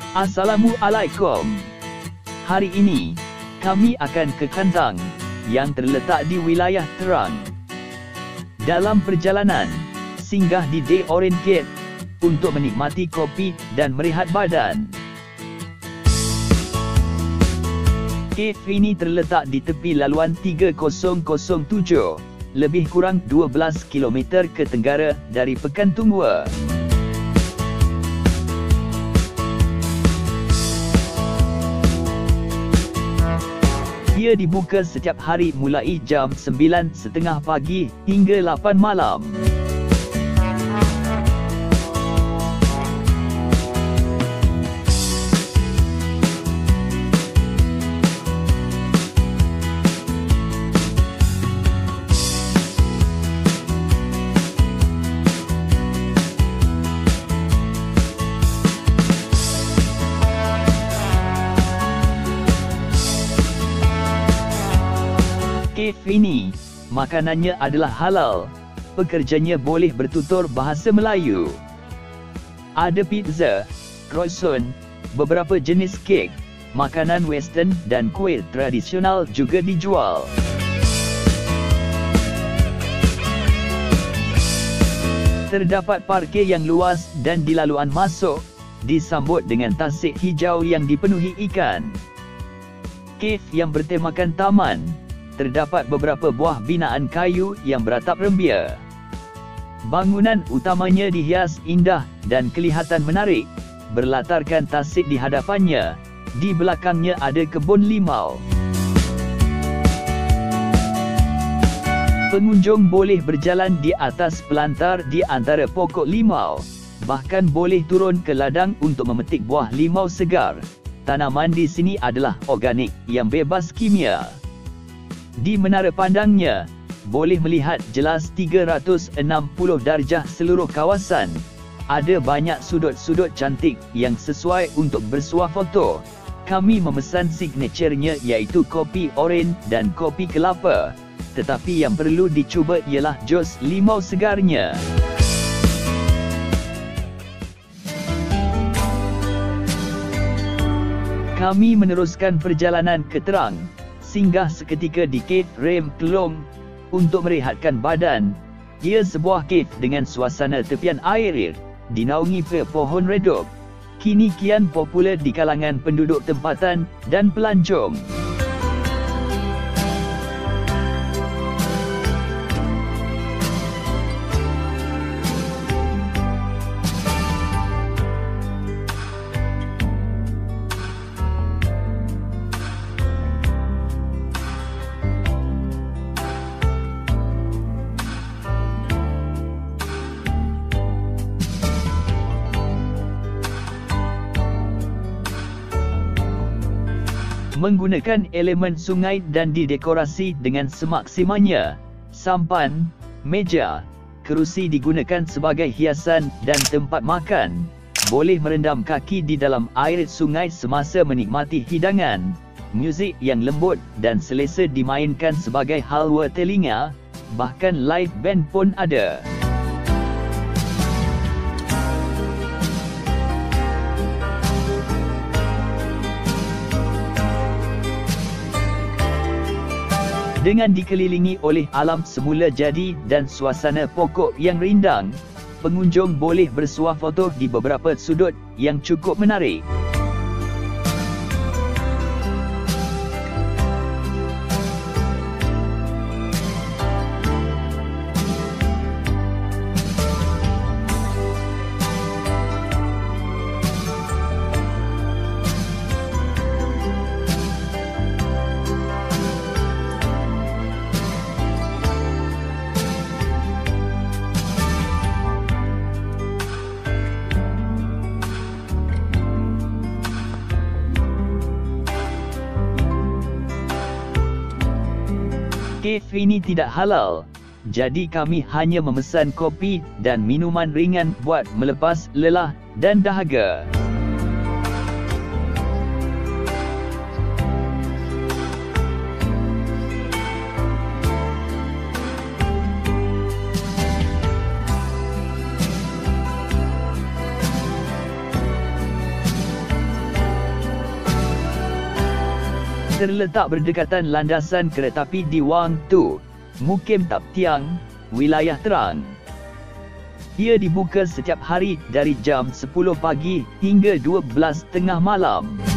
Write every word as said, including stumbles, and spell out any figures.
Assalamualaikum. Hari ini, kami akan ke Kantang yang terletak di wilayah Terang. Dalam perjalanan, singgah di The Orange Gate untuk menikmati kopi dan merehat badan. Kaf ini terletak di tepi laluan tiga kosong kosong tujuh, lebih kurang dua belas kilometer ke tenggara dari Pekan Tunggua. Ia dibuka setiap hari mulai jam sembilan tiga puluh pagi hingga lapan malam. Kaf ini, makanannya adalah halal, pekerjanya boleh bertutur bahasa Melayu. Ada pizza, croissant, beberapa jenis kek, makanan western dan kuih tradisional juga dijual. Terdapat parkir yang luas dan di laluan masuk, disambut dengan tasik hijau yang dipenuhi ikan. Kaf yang bertemakan taman. Terdapat beberapa buah binaan kayu yang beratap rembia. Bangunan utamanya dihias indah dan kelihatan menarik, berlatarkan tasik di hadapannya. Di belakangnya ada kebun limau. Pengunjung boleh berjalan di atas pelantar di antara pokok limau, bahkan boleh turun ke ladang untuk memetik buah limau segar. Tanaman di sini adalah organik yang bebas kimia. Di menara pandangnya, boleh melihat jelas tiga ratus enam puluh darjah seluruh kawasan. Ada banyak sudut-sudut cantik yang sesuai untuk bersuah foto. Kami memesan signaturenya iaitu kopi oren dan kopi kelapa. Tetapi yang perlu dicuba ialah jus limau segarnya. Kami meneruskan perjalanan ke Terang. Singgah seketika di Kaf Rem Kelong untuk merehatkan badan. Ia sebuah kaf dengan suasana tepian air, dinaungi pohon redup. Kini kian popular di kalangan penduduk tempatan dan pelancong. Menggunakan elemen sungai dan didekorasi dengan semaksimanya. Sampan, meja, kerusi digunakan sebagai hiasan dan tempat makan. Boleh merendam kaki di dalam air sungai semasa menikmati hidangan. Muzik yang lembut dan selesa dimainkan sebagai halwa telinga. Bahkan live band pun ada. Dengan dikelilingi oleh alam semula jadi dan suasana pokok yang rindang, pengunjung boleh bersuah foto di beberapa sudut yang cukup menarik. Kaf ini tidak halal, jadi kami hanya memesan kopi dan minuman ringan buat melepas lelah dan dahaga. terletak berdekatan landasan keretapi di Wang Tu, Mukim Tap Tiang, wilayah Terang. Ia dibuka setiap hari dari jam sepuluh pagi hingga dua belas tengah malam.